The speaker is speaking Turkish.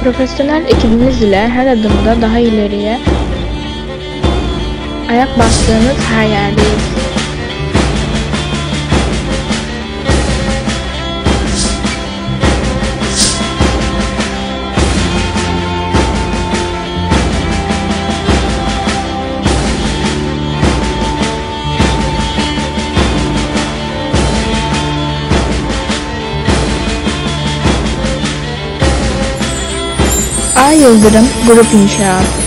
Profesyonel ekibimiz ile her adımda daha ileriye ayak bastığımız her yerdeyiz. Ay Yıldırım Grup İnşaat.